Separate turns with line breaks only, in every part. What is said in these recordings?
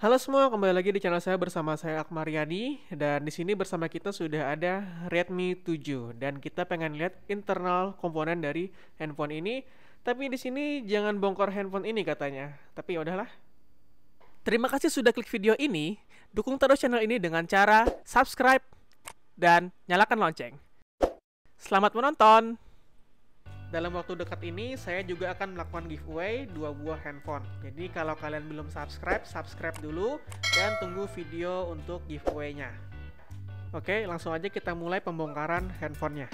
Halo semua, kembali lagi di channel saya bersama saya Akmaryadi dan di sini bersama kita sudah ada Redmi 7 dan kita pengen lihat internal komponen dari handphone ini. Tapi di sini jangan bongkar handphone ini katanya. Tapi ya udahlah. Terima kasih sudah klik video ini. Dukung terus channel ini dengan cara subscribe dan nyalakan lonceng. Selamat menonton. Dalam waktu dekat ini saya juga akan melakukan giveaway 2 buah handphone. Jadi kalau kalian belum subscribe, subscribe dulu dan tunggu video untuk giveaway-nya. Oke, langsung aja kita mulai pembongkaran handphonenya.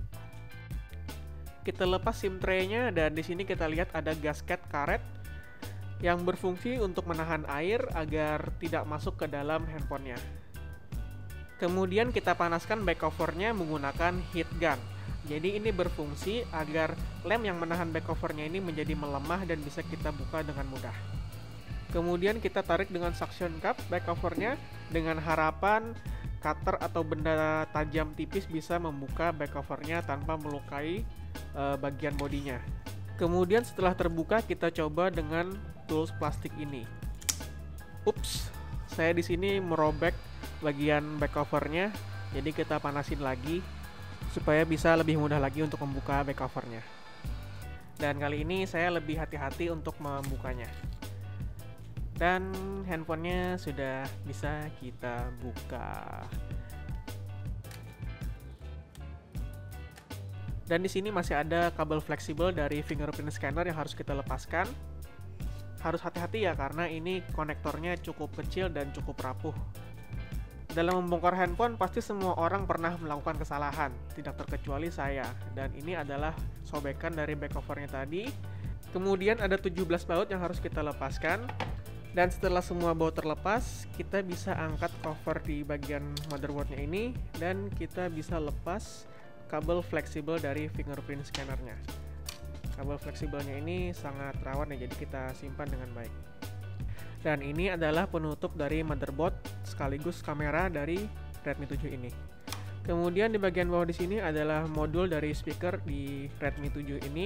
Kita lepas SIM tray-nya dan di sini kita lihat ada gasket karet yang berfungsi untuk menahan air agar tidak masuk ke dalam handphonenya. Kemudian kita panaskan back cover-nya menggunakan heat gun. Jadi ini berfungsi agar lem yang menahan back cover-nya ini menjadi melemah dan bisa kita buka dengan mudah. Kemudian kita tarik dengan suction cup back cover-nya dengan harapan cutter atau benda tajam tipis bisa membuka back cover-nya tanpa melukai bagian bodinya. Kemudian setelah terbuka kita coba dengan tools plastik ini. Ups, saya di sini merobek bagian back cover-nya. Jadi kita panasin lagi supaya bisa lebih mudah lagi untuk membuka back covernya. Dan kali ini saya lebih hati-hati untuk membukanya. Dan handphonenya sudah bisa kita buka. Dan di sini masih ada kabel fleksibel dari fingerprint scanner yang harus kita lepaskan. Harus hati-hati ya karena ini konektornya cukup kecil dan cukup rapuh. Dalam membongkar handphone, pasti semua orang pernah melakukan kesalahan, tidak terkecuali saya. Dan ini adalah sobekan dari back covernya tadi. Kemudian ada 17 baut yang harus kita lepaskan. Dan setelah semua baut terlepas, kita bisa angkat cover di bagian motherboardnya ini. Dan kita bisa lepas kabel fleksibel dari fingerprint scannernya. Kabel fleksibelnya ini sangat rawan ya, jadi kita simpan dengan baik. Dan ini adalah penutup dari motherboard sekaligus kamera dari Redmi 7 ini. Kemudian di bagian bawah di sini adalah modul dari speaker di Redmi 7 ini.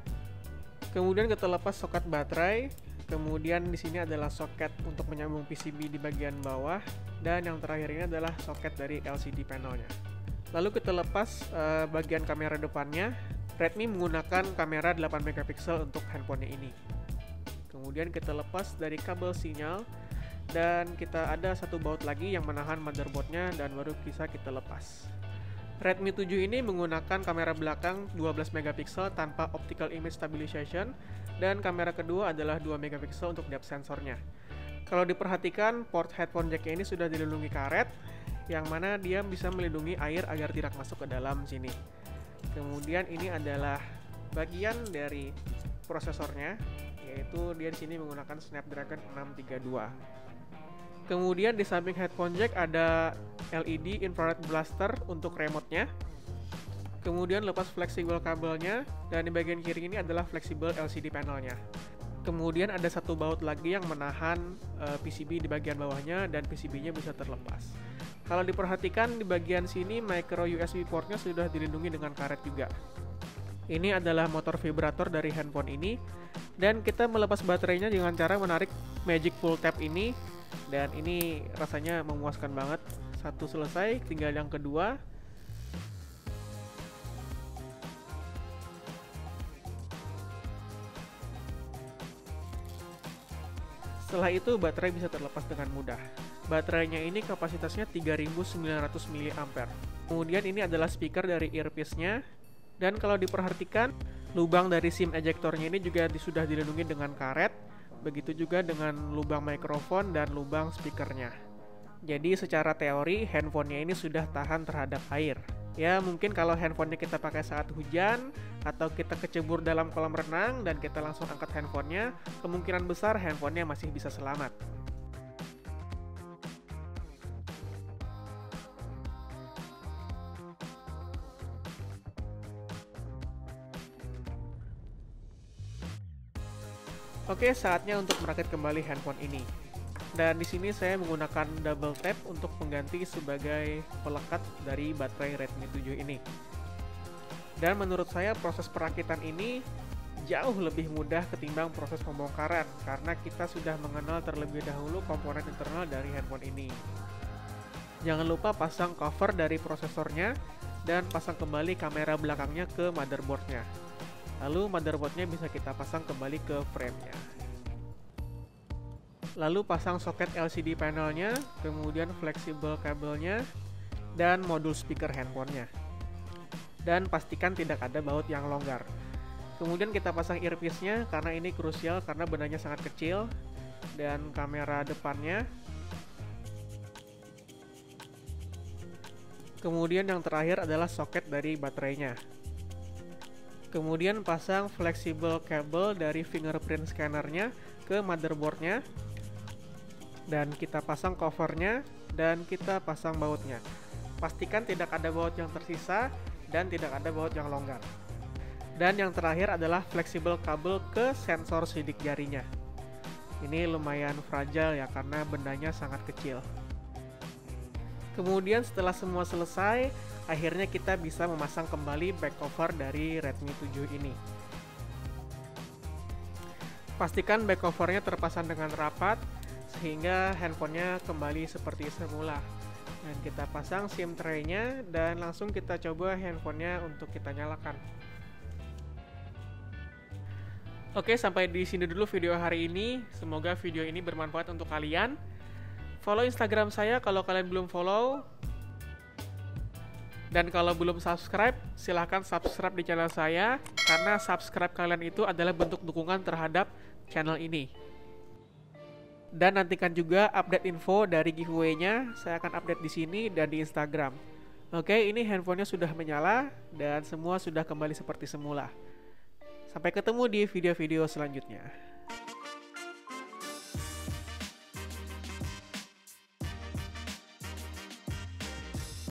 Kemudian kita lepas soket baterai. Kemudian di sini adalah soket untuk menyambung PCB di bagian bawah. Dan yang terakhir ini adalah soket dari LCD panelnya. Lalu kita lepas bagian kamera depannya. Redmi menggunakan kamera 8 megapiksel untuk handphonenya ini. Kemudian kita lepas dari kabel sinyal dan kita ada satu baut lagi yang menahan motherboardnya dan baru bisa kita lepas. Redmi 7 ini menggunakan kamera belakang 12 megapiksel tanpa optical image stabilization dan kamera kedua adalah 2 megapiksel untuk depth sensornya. Kalau diperhatikan port headphone jack ini sudah dilindungi karet yang mana dia bisa melindungi air agar tidak masuk ke dalam sini. Kemudian ini adalah bagian dari prosesornya, yaitu dia di sini menggunakan Snapdragon 632. Kemudian di samping headphone jack ada LED infrared blaster untuk remote-nya. Kemudian lepas fleksibel kabelnya dan di bagian kiri ini adalah fleksibel LCD panelnya. Kemudian ada satu baut lagi yang menahan PCB di bagian bawahnya dan PCB-nya bisa terlepas. Kalau diperhatikan di bagian sini micro USB port-nya sudah dilindungi dengan karet juga. Ini adalah motor vibrator dari handphone ini dan kita melepas baterainya dengan cara menarik magic pull tab ini dan ini rasanya memuaskan banget. Satu selesai, tinggal yang kedua. Setelah itu baterai bisa terlepas dengan mudah. Baterainya ini kapasitasnya 3900 mAh. Kemudian ini adalah speaker dari earpiece-nya. Dan kalau diperhatikan, lubang dari SIM ejectornya ini juga sudah dilindungi dengan karet. Begitu juga dengan lubang mikrofon dan lubang speakernya. Jadi secara teori, handphonenya ini sudah tahan terhadap air. Ya mungkin kalau handphonenya kita pakai saat hujan, atau kita kecebur dalam kolam renang dan kita langsung angkat handphonenya, kemungkinan besar handphonenya masih bisa selamat. Oke, saatnya untuk merakit kembali handphone ini. Dan di sini saya menggunakan double tap untuk mengganti sebagai pelekat dari baterai Redmi 7 ini. Dan menurut saya proses perakitan ini jauh lebih mudah ketimbang proses pembongkaran karena kita sudah mengenal terlebih dahulu komponen internal dari handphone ini. Jangan lupa pasang cover dari prosesornya dan pasang kembali kamera belakangnya ke motherboardnya. Lalu motherboardnya bisa kita pasang kembali ke frame-nya. Lalu pasang soket LCD panelnya, kemudian fleksibel kabelnya, dan modul speaker handphonenya. Dan pastikan tidak ada baut yang longgar. Kemudian kita pasang earpiece-nya karena ini krusial karena bendanya sangat kecil, dan kamera depannya. Kemudian yang terakhir adalah soket dari baterainya. Kemudian pasang fleksibel kabel dari fingerprint scannernya ke motherboardnya. Dan kita pasang covernya dan kita pasang bautnya. Pastikan tidak ada baut yang tersisa dan tidak ada baut yang longgar. Dan yang terakhir adalah fleksibel kabel ke sensor sidik jarinya. Ini lumayan fragile ya karena bendanya sangat kecil. Kemudian setelah semua selesai, akhirnya kita bisa memasang kembali back cover dari Redmi 7 ini. Pastikan back covernya terpasang dengan rapat sehingga handphonenya kembali seperti semula. Dan kita pasang SIM tray-nya dan langsung kita coba handphonenya untuk kita nyalakan. Oke, sampai di sini dulu video hari ini. Semoga video ini bermanfaat untuk kalian. Follow Instagram saya kalau kalian belum follow. Dan kalau belum subscribe, silahkan subscribe di channel saya. Karena subscribe kalian itu adalah bentuk dukungan terhadap channel ini. Dan nantikan juga update info dari giveaway-nya. Saya akan update di sini dan di Instagram. Oke, ini handphonenya sudah menyala dan semua sudah kembali seperti semula. Sampai ketemu di video-video selanjutnya.